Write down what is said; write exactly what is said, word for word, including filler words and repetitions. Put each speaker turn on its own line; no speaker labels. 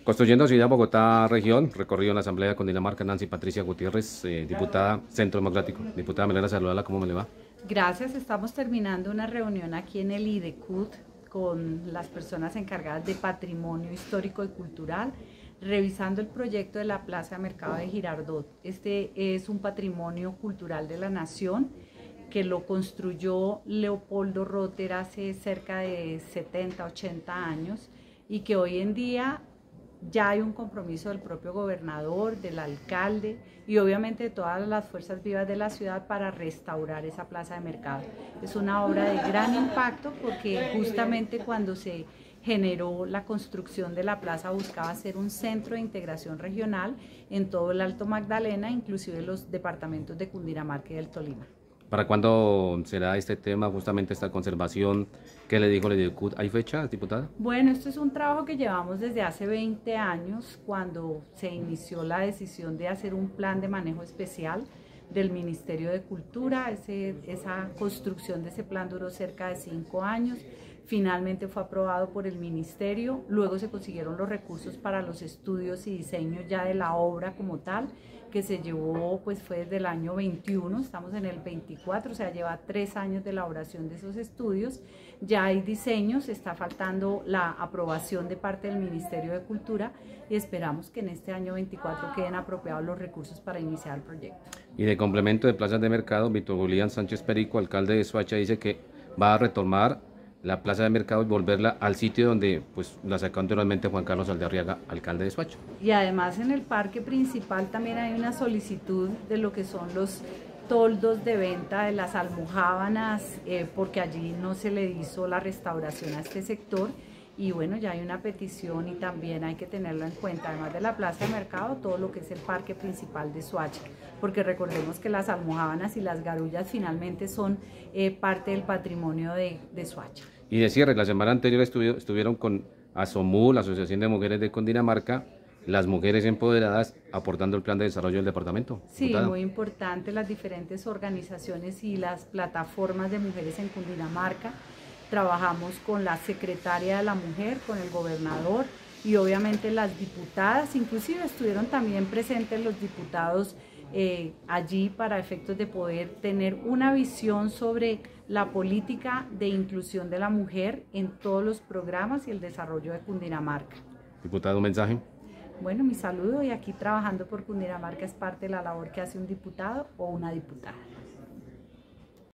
Construyendo Ciudad Bogotá Región, recorrido en la Asamblea de Cundinamarca, Nancy Patricia Gutiérrez, eh, diputada Centro Democrático. Diputada, me alegra saludarla, ¿cómo me le va?
Gracias, estamos terminando una reunión aquí en el IDECUT con las personas encargadas de patrimonio histórico y cultural, revisando el proyecto de la Plaza de Mercado de Girardot. Este es un patrimonio cultural de la nación que lo construyó Leopoldo Rotter hace cerca de setenta, ochenta años y que hoy en día ya hay un compromiso del propio gobernador, del alcalde y obviamente de todas las fuerzas vivas de la ciudad para restaurar esa plaza de mercado. Es una obra de gran impacto porque justamente cuando se generó la construcción de la plaza buscaba ser un centro de integración regional en todo el Alto Magdalena, inclusive los departamentos de Cundinamarca y del Tolima.
¿Para cuándo será este tema, justamente esta conservación? ¿Qué le dijo el IDECUT? ¿Hay fecha, diputada?
Bueno, esto es un trabajo que llevamos desde hace veinte años, cuando se inició la decisión de hacer un plan de manejo especial del Ministerio de Cultura. Ese, esa construcción de ese plan duró cerca de cinco años. Finalmente fue aprobado por el Ministerio, luego se consiguieron los recursos para los estudios y diseños ya de la obra como tal, que se llevó, pues fue desde el año veintiuno, estamos en el veinticuatro, o sea, lleva tres años de elaboración de esos estudios, ya hay diseños, está faltando la aprobación de parte del Ministerio de Cultura y esperamos que en este año veinticuatro queden apropiados los recursos para iniciar el proyecto.
Y de complemento de plazas de mercado, Víctor Julián Sánchez Perico, alcalde de Soacha, dice que va a retomar la plaza de mercado y volverla al sitio donde pues la sacó anteriormente Juan Carlos Aldarriaga, alcalde de Soacha.
Y además en el parque principal también hay una solicitud de lo que son los toldos de venta de las almojábanas, eh, porque allí no se le hizo la restauración a este sector. Y bueno, ya hay una petición y también hay que tenerlo en cuenta, además de la plaza de mercado, todo lo que es el parque principal de Soacha, porque recordemos que las almojábanas y las garullas finalmente son eh, parte del patrimonio de, de Soacha.
Y de cierre, la semana anterior estuvi estuvieron con ASOMU, la Asociación de Mujeres de Cundinamarca, las mujeres empoderadas, aportando el plan de desarrollo del departamento.
Sí,
diputada.
Muy importante, las diferentes organizaciones y las plataformas de mujeres en Cundinamarca. Trabajamos con la secretaria de la mujer, con el gobernador y obviamente las diputadas, inclusive estuvieron también presentes los diputados eh, allí para efectos de poder tener una visión sobre la política de inclusión de la mujer en todos los programas y el desarrollo de Cundinamarca.
Diputado, un mensaje.
Bueno, mi saludo y aquí trabajando por Cundinamarca es parte de la labor que hace un diputado o una diputada.